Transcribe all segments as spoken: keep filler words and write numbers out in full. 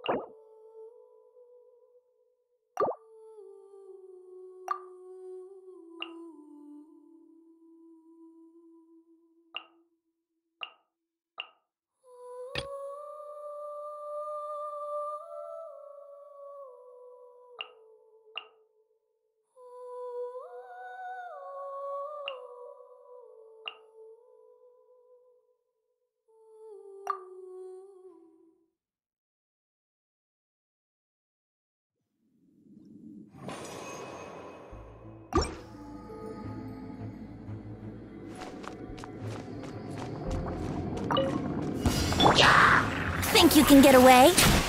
Think you can get away?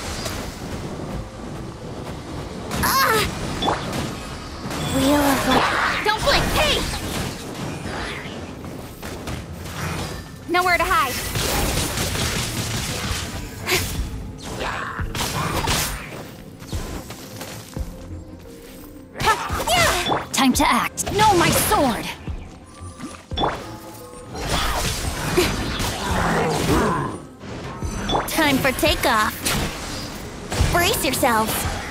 Ah! Wheel of Life. Don't blink! Hey! Nowhere to hide. Time to act. No, my sword! Time for takeoff. Brace yourselves.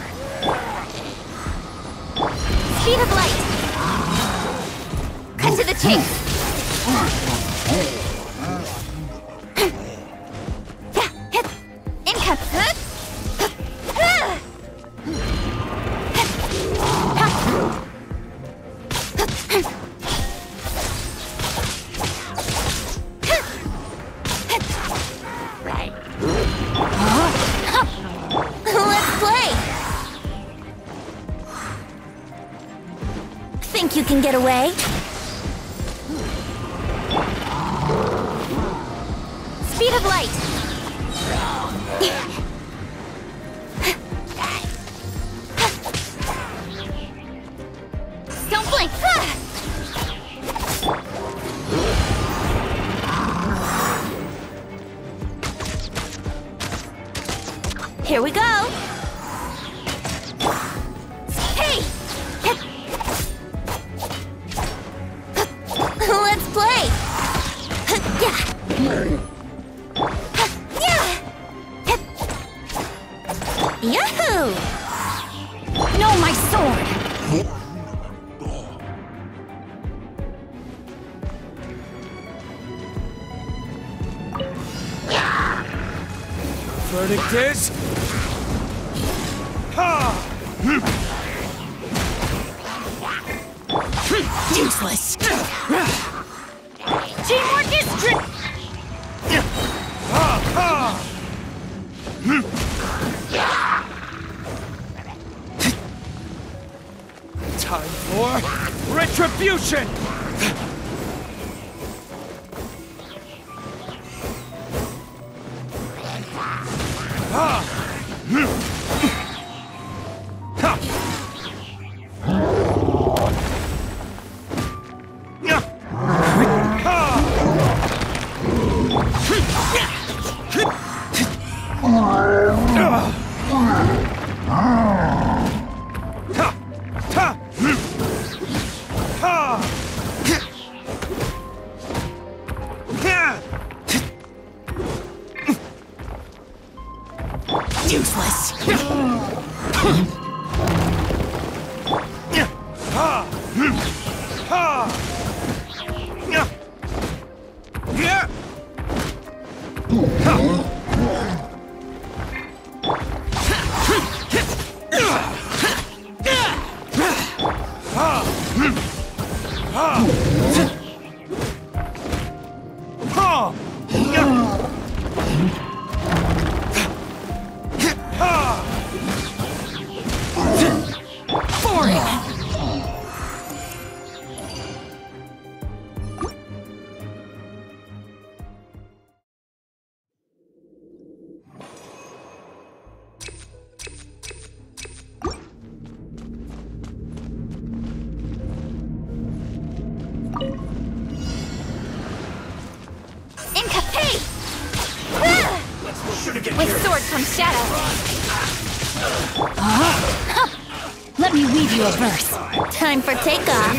Speed of light. Cut to the chase. Income. Think you can get away? Speed of light! Don't blink! Here we go! Let's play! Yahoo! No, my sword! Verdict is... Ha! Useless! Teamwork is trick! Ha! Ha! Time for retribution! Ha! Ha! Useless! With sword comes shadow. Uh, huh. Let me weave you a verse. Time for takeoff.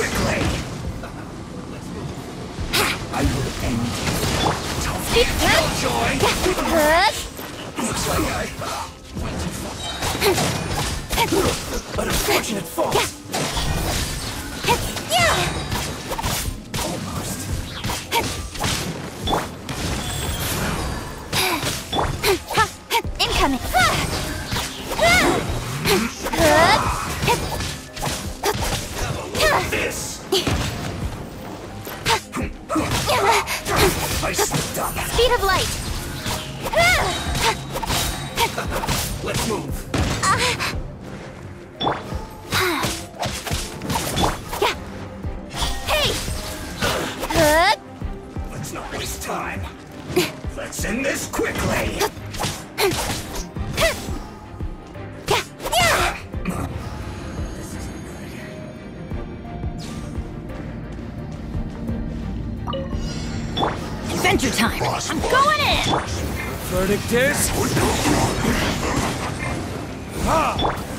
I will end you. Speak good. Joy. Good. Looks like I An unfortunate fall. Incoming! This! I slipped up. Speed of light! Let's move. Hey! Let's not waste time. Let's end this quickly. Adventure time! I'm going in! Verdict is... Ha!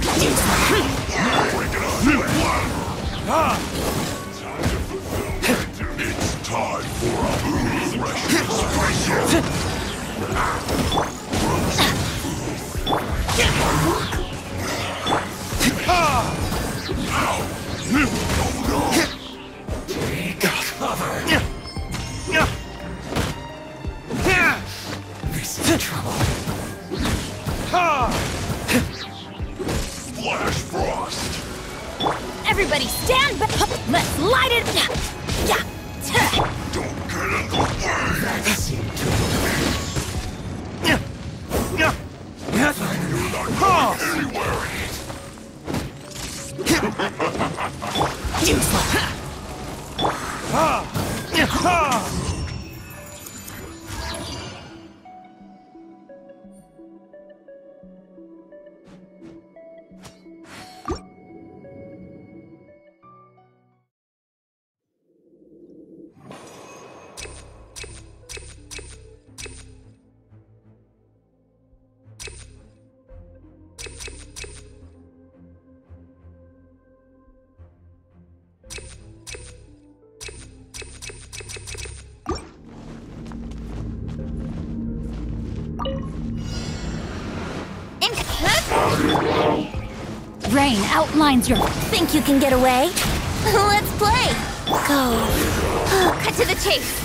Ha! It's time for a refreshing Take cover. This is trouble. Flash Frost. Everybody stand back! Let's light it! Yeah! Don't get in the way. That seemed to Anywhere. Useless! Rain outlines your... Think you can get away? Let's play! Go! Cut to the chase!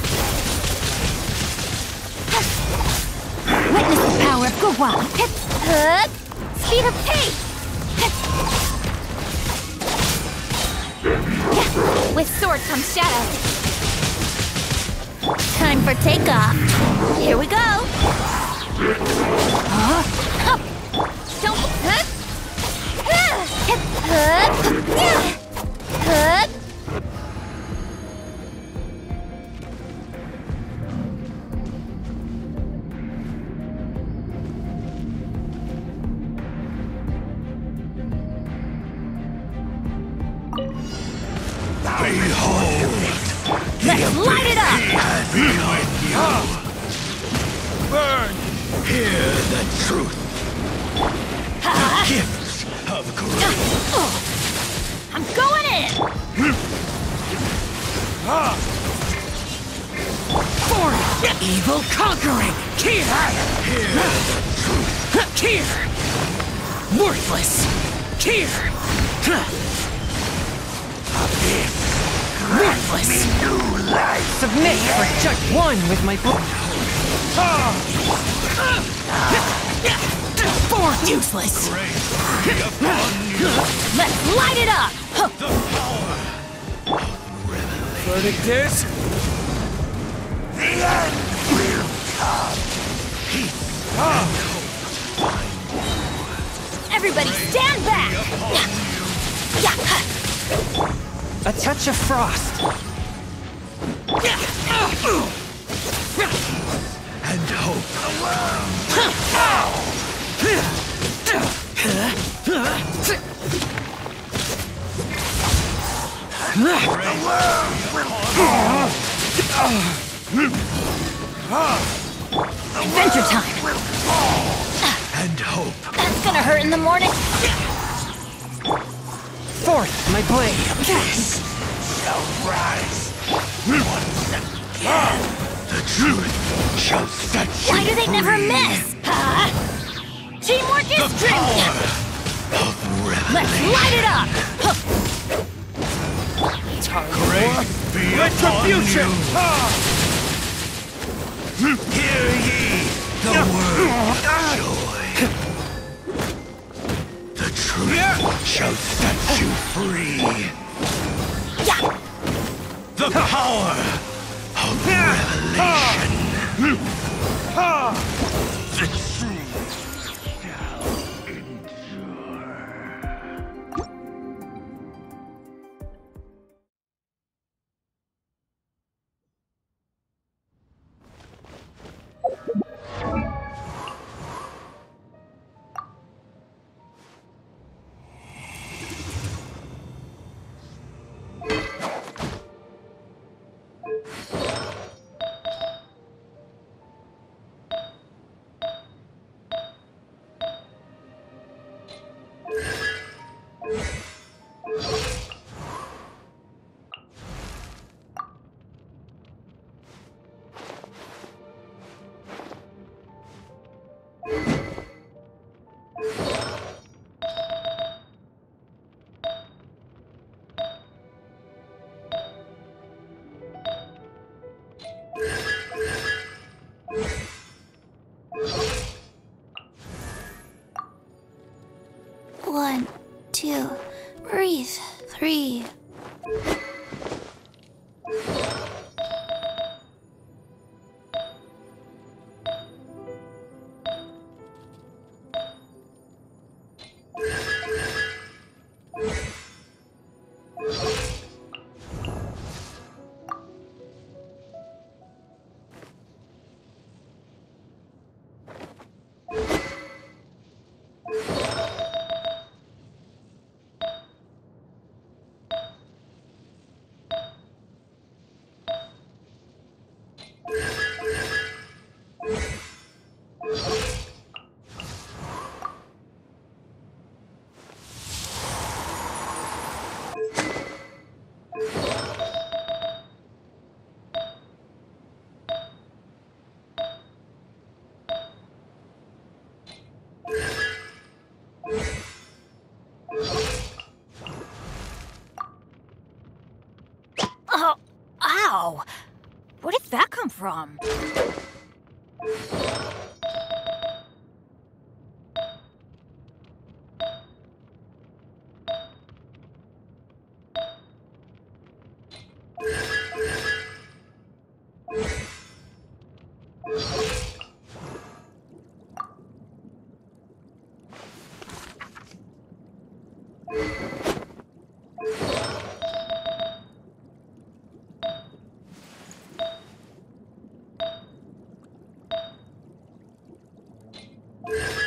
Witness the power of Gurwa! Speed of pace! With sword comes shadow! Time for takeoff! Here we go! Huh? Huh. Don't... Huh? Behold. Let's light it up! Be with you. burn. Hear the truth. The gifts of Guru. I'm going in! For evil conquering. Here. Hear the truth. Here. Worthless. Here. Worthless. New life. Submit or judge one with my book. For useless! Grace be upon you. Let's light it up! The power of revelation. Verdict is... The end will come. Peace and hope find Everybody stand back! upon you. A touch of frost. And hope. Adventure time! And hope. That's gonna hurt in the morning! Forth, my blade. Peace shall rise. Once again, the truth shall set you Why do they never free. miss? Huh? Teamwork is The strength! power of Let's revelation. light it up! Great be Retribution! upon you. Hear ye the word of joy. The truth shall set you free. Yeah! The power of revelation. The truth shall endure. One, two, breathe, three. Oh, ow! Where did that come from? You